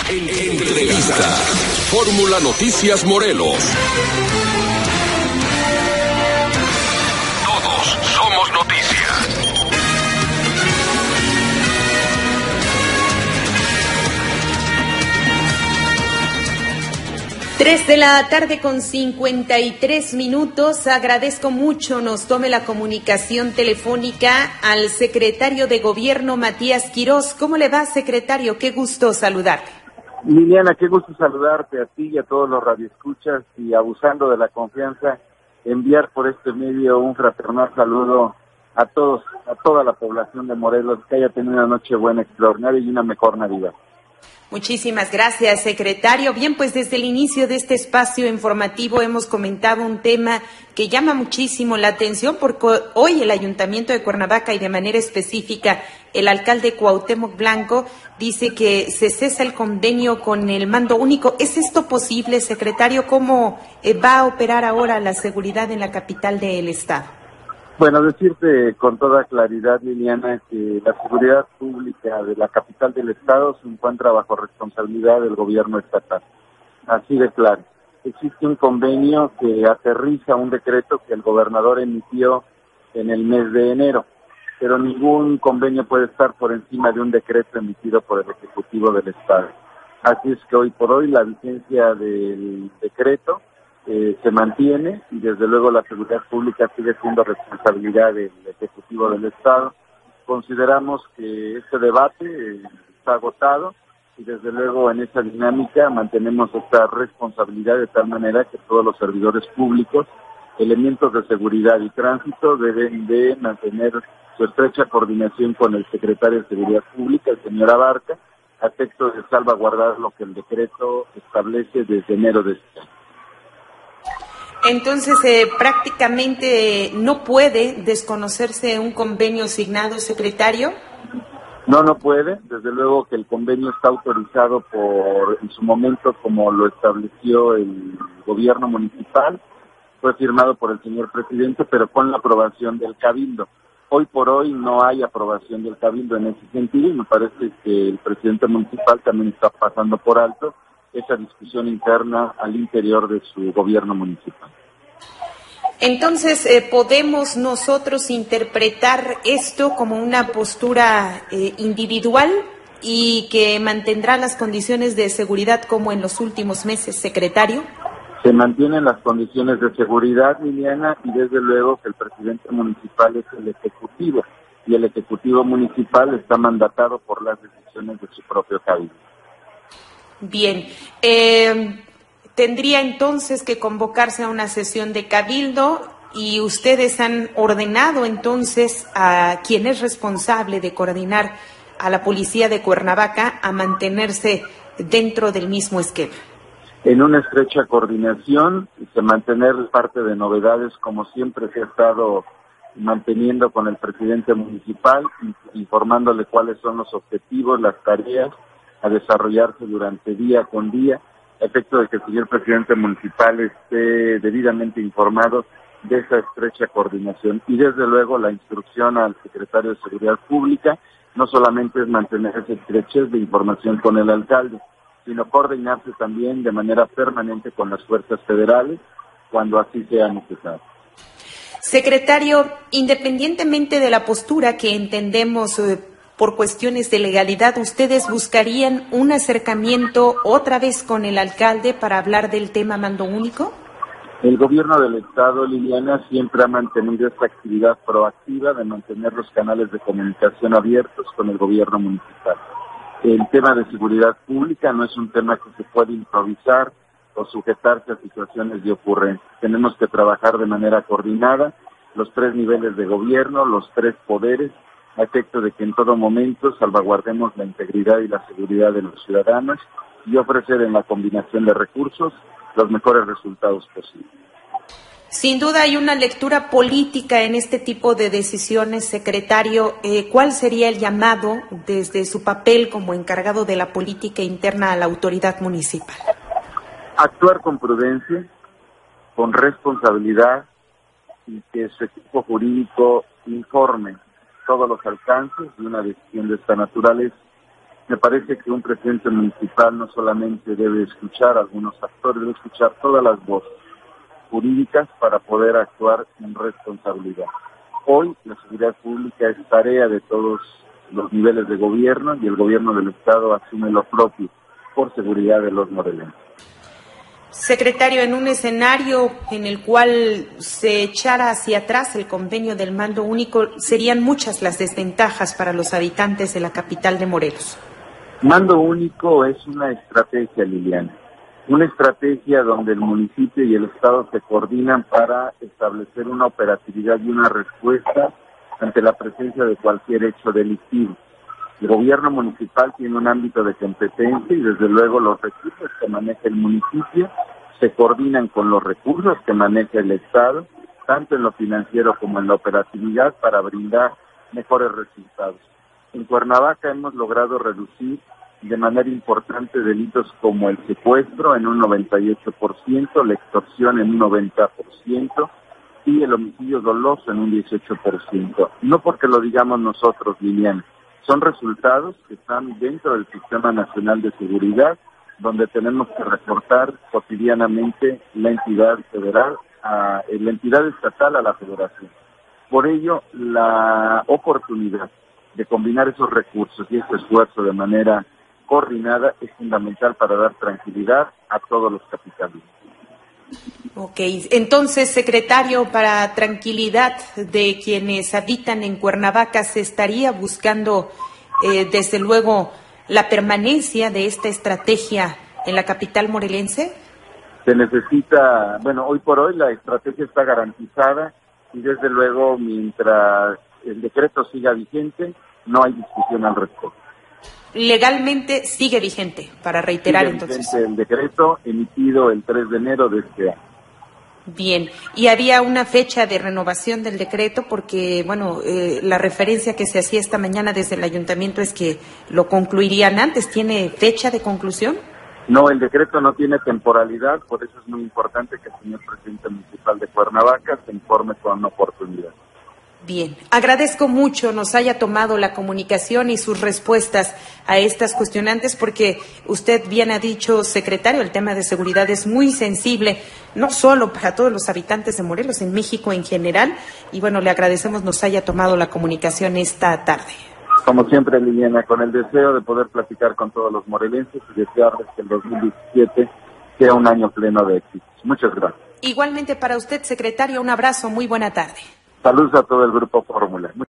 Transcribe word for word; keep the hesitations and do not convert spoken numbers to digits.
En- Entrevista. Fórmula Noticias Morelos. Todos somos noticia. Tres de la tarde con cincuenta y tres minutos. Agradezco mucho nos tome la comunicación telefónica al secretario de Gobierno, Matías Quirós. ¿Cómo le va, secretario? Qué gusto saludarle. Liliana, qué gusto saludarte a ti y a todos los radioescuchas, y abusando de la confianza, enviar por este medio un fraternal saludo a todos, a toda la población de Morelos, que haya tenido una noche buena, extraordinaria y una mejor Navidad. Muchísimas gracias, secretario. Bien, pues desde el inicio de este espacio informativo hemos comentado un tema que llama muchísimo la atención, porque hoy el Ayuntamiento de Cuernavaca y de manera específica el alcalde Cuauhtémoc Blanco dice que se cesa el convenio con el mando único. ¿Es esto posible, secretario? ¿Cómo va a operar ahora la seguridad en la capital del estado? Bueno, decirte con toda claridad, Liliana, que la seguridad pública de la capital del estado se encuentra bajo responsabilidad del gobierno estatal. Así de claro. Existe un convenio que aterriza un decreto que el gobernador emitió en el mes de enero, pero ningún convenio puede estar por encima de un decreto emitido por el Ejecutivo del estado. Así es que hoy por hoy la vigencia del decreto Eh, se mantiene, y desde luego la seguridad pública sigue siendo responsabilidad del Ejecutivo del Estado. Consideramos que este debate eh, está agotado, y desde luego en esa dinámica mantenemos esta responsabilidad de tal manera que todos los servidores públicos, elementos de seguridad y tránsito deben de mantener su estrecha coordinación con el secretario de Seguridad Pública, el señor Abarca, a efecto de salvaguardar lo que el decreto establece desde enero de este año. Entonces, eh, prácticamente no puede desconocerse un convenio signado, secretario. No, no puede. Desde luego que el convenio está autorizado por, en su momento, como lo estableció el gobierno municipal, fue firmado por el señor presidente, pero con la aprobación del Cabildo. Hoy por hoy no hay aprobación del Cabildo en ese sentido, y me parece que el presidente municipal también está pasando por alto esa discusión interna al interior de su gobierno municipal. Entonces, eh, ¿podemos nosotros interpretar esto como una postura eh, individual y que mantendrá las condiciones de seguridad como en los últimos meses, secretario? Se mantienen las condiciones de seguridad, Liliana, y desde luego que el presidente municipal es el ejecutivo, y el ejecutivo municipal está mandatado por las decisiones de su propio cabildo. Bien, eh, tendría entonces que convocarse a una sesión de cabildo, y ustedes han ordenado entonces a quien es responsable de coordinar a la policía de Cuernavaca a mantenerse dentro del mismo esquema. En una estrecha coordinación, se mantener parte de novedades como siempre se ha estado manteniendo con el presidente municipal, informándole cuáles son los objetivos, las tareas a desarrollarse durante día con día, a efecto de que el señor presidente municipal esté debidamente informado de esa estrecha coordinación. Y desde luego la instrucción al secretario de Seguridad Pública no solamente es mantener esa estrechez de información con el alcalde, sino coordinarse también de manera permanente con las fuerzas federales cuando así sea necesario. Secretario, independientemente de la postura que entendemos eh, por cuestiones de legalidad, ¿ustedes buscarían un acercamiento otra vez con el alcalde para hablar del tema mando único? El gobierno del estado, Liliana, siempre ha mantenido esta actividad proactiva de mantener los canales de comunicación abiertos con el gobierno municipal. El tema de seguridad pública no es un tema que se puede improvisar o sujetarse a situaciones de ocurrencia. Tenemos que trabajar de manera coordinada, los tres niveles de gobierno, los tres poderes, a efecto de que en todo momento salvaguardemos la integridad y la seguridad de los ciudadanos y ofrecer en la combinación de recursos los mejores resultados posibles. Sin duda hay una lectura política en este tipo de decisiones, secretario. Eh, ¿Cuál sería el llamado desde su papel como encargado de la política interna a la autoridad municipal? Actuar con prudencia, con responsabilidad, y que su equipo jurídico informe todos los alcances de una decisión de esta naturaleza. Me parece que un presidente municipal no solamente debe escuchar a algunos actores, debe escuchar todas las voces jurídicas para poder actuar en responsabilidad. Hoy la seguridad pública es tarea de todos los niveles de gobierno y el gobierno del Estado asume lo propio por seguridad de los morelenses. Secretario, en un escenario en el cual se echara hacia atrás el convenio del mando único, serían muchas las desventajas para los habitantes de la capital de Morelos. Mando único es una estrategia, Liliana, una estrategia donde el municipio y el Estado se coordinan para establecer una operatividad y una respuesta ante la presencia de cualquier hecho delictivo. El gobierno municipal tiene un ámbito de competencia y desde luego los recursos que maneja el municipio se coordinan con los recursos que maneja el Estado, tanto en lo financiero como en la operatividad, para brindar mejores resultados. En Cuernavaca hemos logrado reducir de manera importante delitos como el secuestro en un noventa y ocho por ciento, la extorsión en un noventa por ciento y el homicidio doloso en un dieciocho por ciento. No porque lo digamos nosotros, Liliana, son resultados que están dentro del Sistema Nacional de Seguridad, donde tenemos que reportar cotidianamente la entidad federal, a, la entidad estatal a la federación. Por ello, la oportunidad de combinar esos recursos y este esfuerzo de manera coordinada es fundamental para dar tranquilidad a todos los capitalinos. Ok, entonces, secretario, para tranquilidad de quienes habitan en Cuernavaca, ¿se estaría buscando, eh, desde luego, la permanencia de esta estrategia en la capital morelense? Se necesita, bueno, hoy por hoy la estrategia está garantizada y desde luego mientras el decreto siga vigente, no hay discusión al respecto. Legalmente sigue vigente, para reiterar sigue entonces. Vigente el decreto emitido el tres de enero de este año. Bien, y había una fecha de renovación del decreto porque, bueno, eh, la referencia que se hacía esta mañana desde el ayuntamiento es que lo concluirían antes. ¿Tiene fecha de conclusión? No, el decreto no tiene temporalidad, por eso es muy importante que el señor presidente municipal de Cuernavaca se informe con oportunidad. Bien, agradezco mucho nos haya tomado la comunicación y sus respuestas a estas cuestionantes porque usted bien ha dicho, secretario, el tema de seguridad es muy sensible, no solo para todos los habitantes de Morelos, en México en general, y bueno, le agradecemos nos haya tomado la comunicación esta tarde. Como siempre, Liliana, con el deseo de poder platicar con todos los morelenses y desearles que el dos mil diecisiete sea un año pleno de éxitos. Muchas gracias. Igualmente para usted, secretario, un abrazo, muy buena tarde. Saludos a todo el Grupo Fórmula.